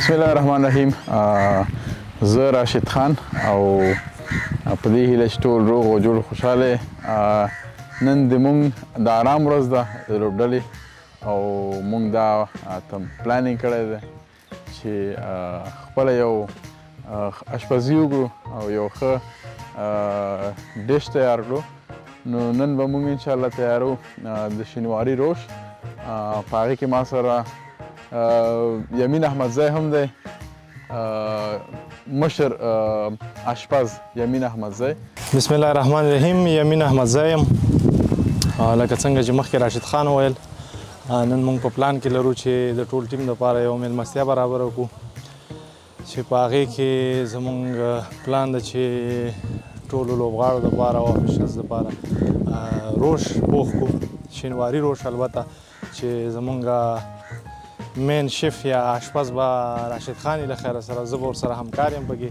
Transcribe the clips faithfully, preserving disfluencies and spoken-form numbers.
بسم الله الرحمن الرحیم. زه راشد خان او په دې هیله چې ټول روغ او جوړ خوشحاله. نن د مونږ د آرام ورځ ده د لوبډلې او مونږ دا پلانینګ کړی دی چې خپله یو اشپزي وکړو او یو ښه ډش تیار کړو. نو نن به مونږ انشاءالله تیارو د شینواري روش. په هغې کې ما سره یمین احمدزی هم دی، مشر اشپز یمین احمدزی. بسم الله الرحمن الرحیم. یمین احمدزی یم. لکه څنګه چې مخکې راشد خان وویل، نن موږ په پلان کې لرو چې د ټول ټیم دپاره یو میلمستیا برابره کړو چې په هغې کې زموږ پلان ده چې ټولو لوبغاړو دپاره او افیشلز دپاره روش پوخ کړو، شینواري روش. البته چې زموږ مین شیف یا اشپز به راشد خان له خیره سره، زه به ورسره همکار یم پکې.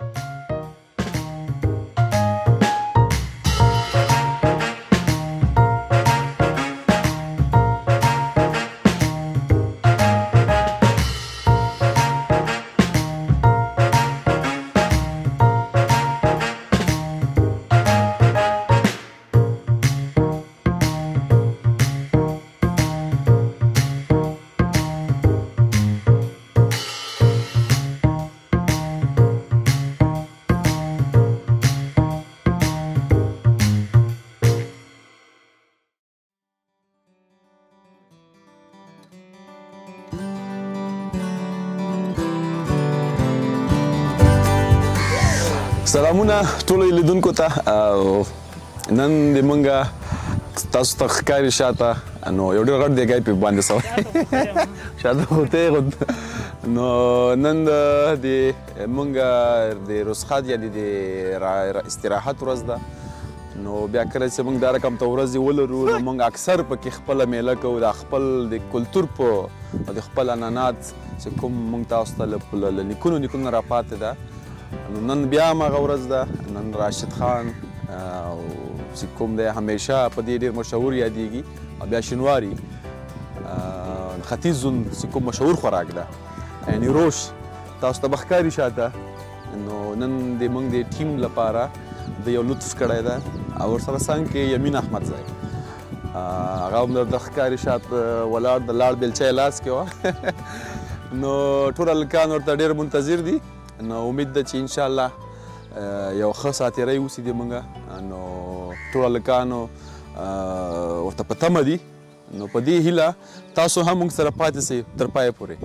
سلامونه ټولو لیدونکو ته. نن د مونږه تاسو ته ښکاري شاته نو یو ډېر غټ دیګی پې باندې سوی شاته خو ته نو نن د مونږه د رسخت یعنې د استراحت ورځ ده. نو بیا کله چې مونږ دا رقم ته ورځې ولرو نو مونږ اکثر پکې خپله میله کوو د خپل د کلتور په د خپل عنعنات چې کوم مونږ تاسو ته له نیکونو نیکونو نه راپاتې ده. نن بیا هماغه ورځ ده. نن راشد خان چې کوم دی همیشه په دې ډېر مشهور یادیږي. بیا شینواري ختیځ زون چې کوم مشهور خوراک ده یعنې روش تاسو ته به ښکاري شاته. نو نن د موږ د ټیم لپاره د یو لطف کړی ده او ورسره څنګ کې یمین احمدزی هغه هم درته ښکاري شاته ولاړ د لاړ بیلچه یې لاس کې وه. نو ټول هلکان ورته ډېر منتظر دي. نو امید ده چې انشاءالله یو ښه ساعتېری وسي د مونږه. نو ټول هلکانو ورته په تمه دي. نو په دې هیله تاسو هم مونږ سره پاتې سئ تر پایه پورې.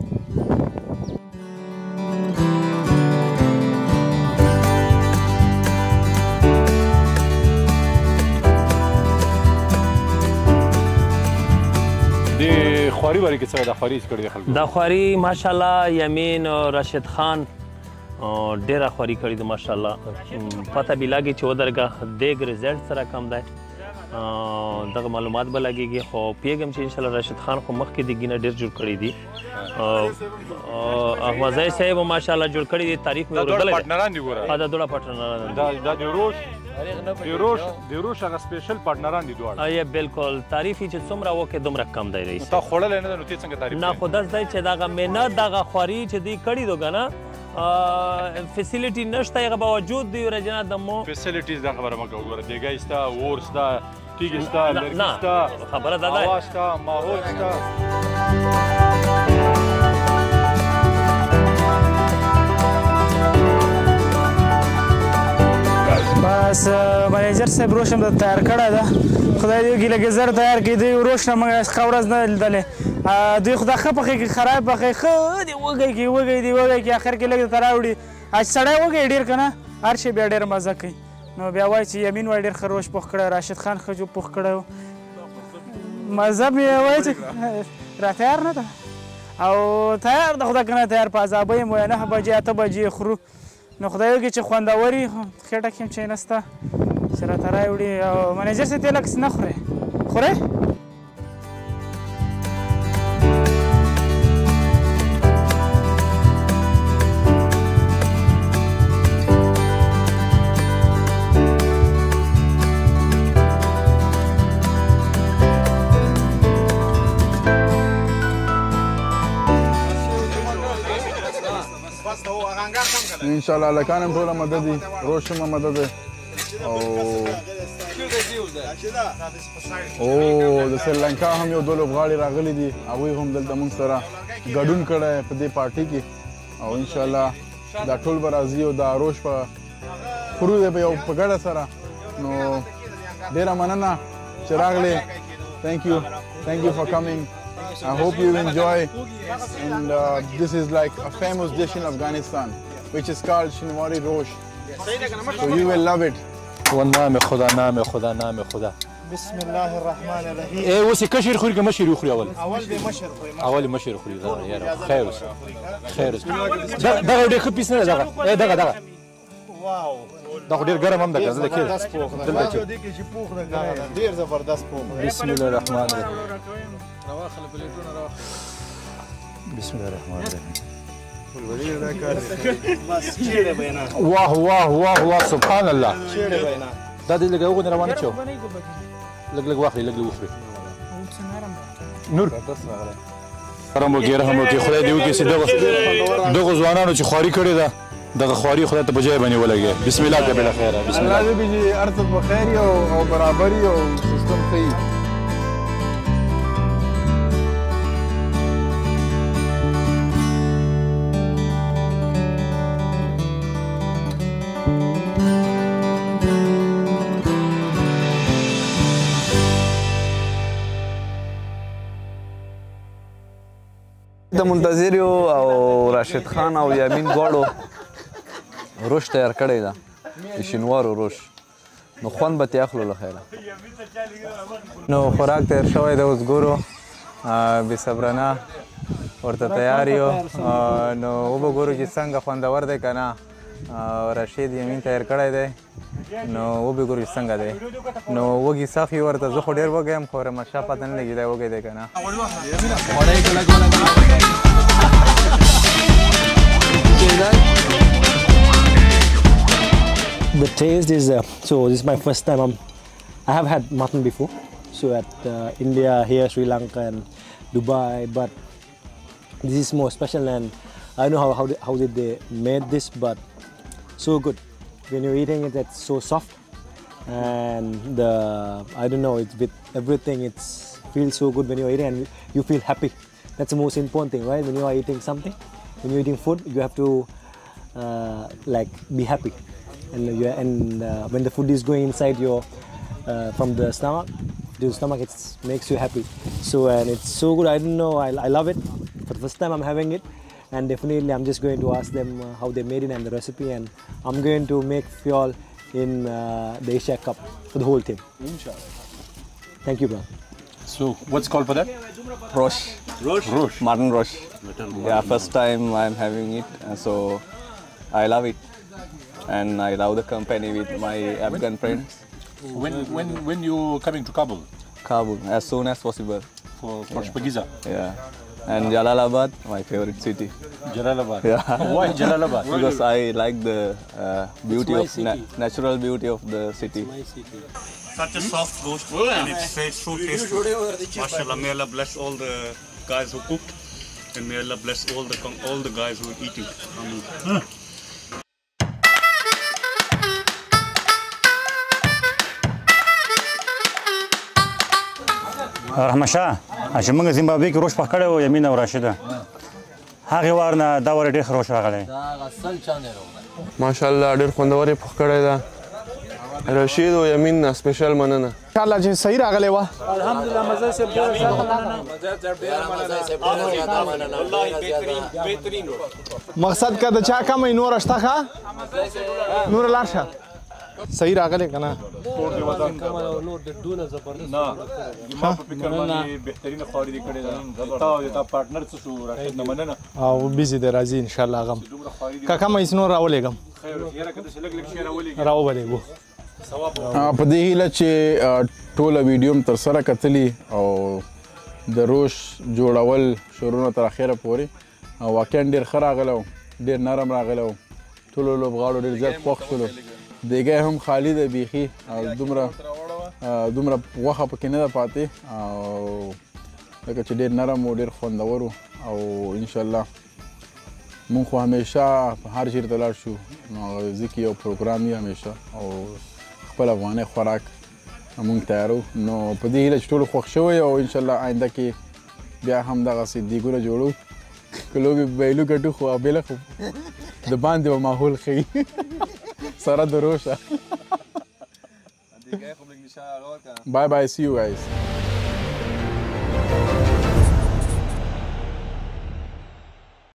خواري باره کې څه ده؟ خواري څه کړې ده خلکو؟ دا خواري ماشاءالله یمین او راشد خان ډېره خواري کړې ده ماشاءالله. پته به لګي چې ودرګه دیګ ریزلټ سره کم دی، دغه معلومات به لګېږي. خو پوهېږم چې انشاءالله راشد خان خو مخکې د ګینه ډېر جوړ کړي دي. احمدزی صاحب ماشاءالله جوړ کړي دي. تاریخ مې اورېدلی دی. پارټنران دي ګوره. دا دواړه پارټنران دي. دا د روش د روش د روش هغه سپیشل پارټنران دي دواړه. یا بالکل. تعریف یې چې څومره وکړې دومره کم دی رئیس. تا خوړلی نه ده نو ته څنګه تعریف کوې؟ نه خو داسې دی چې دغه محنت دغه خواري چې دوی کړي دو که نه فیسیلیټي نشته، هغه باوجود دوی ورجنه د مو فیسیلیټیز دا خبره مه کوه. ګوره دیګی شته، اور شته، تیږې شته، لرګي شته، خبره دا ده هوا شته، ماحول شته. بس منیجر صاحب روش هم تیار کړی ده. خدای دې وکړي لږې زر تیار کړي. دوی روش نه موږ ښه ورځ نه لیدلې. دوی خو دا ښه پخې کړي، خراب پخې، ښه دې وږی کړي وږی دې وږی کړي، اخر کې لږ درته راوړي. سړی وږی ډېر که نه هر شی بیا ډېر مزه کوي. نو بیا وایي چې یمین وایي ډېر ښه روش پوخ کړی، راشد خان ښه جو پوخ کړی و. مزه مې وایي چې را تیار نه ده او تیار ده خو دا که نه تیار په عذابه یم. وایي نهه بجې اته بجې خورو. نو خدای وکړي چې خوندوري خېټه کې هم چې نسته چې راته راوړي. او منیجر صاحب ته لږ نه خورې خورې؟ ان شاء الله لکان هم ټوله مدد دي روش هم مدد دی او او د سریلانکا هم یو دوه لوبغاړي راغلي دي هغوی هم دلته موږ سره ګډون کړی په دې پارټي کې او ان شاء الله دا ټول به راځي او دا روش په خرو دی په یو په ګډه سره نو ډېره مننه چې راغلې thank you thank you for coming I hope you enjoy and uh, this is like a famous dish in Afghanistan which is called Shinwari Rosh so you will love it والنام خدا نام خدا نام خدا بسم الله الرحمن الرحیم اے اوس کشر خوري که مشر خوري اول اول به مشر خوري اول مشر خوري دا یار خیر اوس خیر اوس دا دا ډېر ښه پیس نه دغه اے دغه دغه واو دا ډېر ګرم هم ده که زه د کېږم دلته کې چې پوخ نه ډېر زبردست پوخ بسم الله الرحمن الرحیم بسم الله الرحمن الرحیم واه واه واه واه سبحان الله دا دې لږ هغو نه روانه چو لږ لږ واخلي لږ لږ وخوري نور رحم وکړي رحم وکړي خدای دې وکړي چې دغه دغو ځوانانو چې خواري کړې ده دغه خواري خدای ته په ځای باندې ولګي بسم الله دې بالخیره بسم الله الله دې چې هر څه په خیر او برابري او سیستم ښه د منتظر یو او راشد خان او یامین غواړو روش تیار کړی ده د شینوارو روش نو خوند به ترې اخلو له خیره نو خوراک تیار شوی دی اوس ګورو بېصبرانه ورته تیار یو نو وبه ګورو چې څنګه خوندور دی که نه رشید یمین تیار کړی دی نو وبه ګورو چې څنګه دی نو وږي سخت یې ورته زه خو ډېر وږی یم خو رمشا پته نه لګي دی وږی دی که نه The taste is uh, so this is my first time I'm, I have had mutton before so at uh, India here Sri Lanka and Dubai but this is more special and I don't know how how, they, how did they made this but so good when you're eating it it's so soft and the I don't know it's with everything it's feels so good when you're eating and you feel happy that's the most important thing right when you are eating something when you're eating food you have to uh, like be happy and you and uh, when the food is going inside your uh, from the stomach to the stomach it makes you happy so and it's so good I don't know I, I love it for the first time I'm having it and definitely I'm just going to ask them uh, how they made it and the recipe and I'm going to make fuel in uh, the Asia Cup for the whole team inshallah thank you bro so what's called for that rosh rosh rosh mutton rosh yeah first time I'm having it so I love it and I love the company with my Afghan friends. When when when you coming to Kabul? Kabul as soon as possible. For for yeah. Spagiza. Yeah. And Jalalabad, my favorite city. Jalalabad. Yeah. Why Jalalabad? Because I like the uh, beauty of na natural beauty of the city. It's my city. Such a soft ghost and it's so tasty. Mashallah, may Allah bless all the guys who cooked and may Allah bless all the all the guys who are eating. Amen. رحمشاه چې موږ زیمبابوې کې روش پخ کړی و یمین او راشده هغې وار نه دا وار ډېر ښه روش راغلی ماشاءالله ډېر خوندور یې پخ کړی ده رشید او یمین نه سپیشل مننه انشاءالله چې صحیح راغلی وه الحمدلله مزه صاحب مقصد که د چا کمی نوره شته ښه نوره لاړ شه صحیح راغلی که نه نه ما په فکر باندې بهترینه خواري دې کړې ده تا او تا پارټنر څه شو راشد نه مننه او بیزي دی راځي انشاءالله هغه هم که کمه هېڅ نور راولېږم راوبلېږو په دې هیله چې ټوله ویډیو م ترسره کتلي او د روش جوړول شروع نه تر اخره پورې واقعا ډېر ښه راغلی و ډېر نرم راغلی و ټولو لوبغاړو ډېر زیات خوښ شولو دیګی هم خالي دی بیخي او دومره دومره غوښه پکې نه ده پاتې او لکه چې ډېر نرم و ډېر خوندور و او انشاءالله مونږ خو همیشه هر چیرته لاړ شو نو ځکه یو پروګرام وي همیشه او خپل افغاني خوراک مونږ تیارو نو په دې هیله چې ټول خوښ شوی او انشاءالله آینده کې بیا هم دغسې دیګونه جوړو که لوبې بیلو ګټو خو بېله خو د باندې به ماحول ښیي سره د روشه Bye bye, see you guys.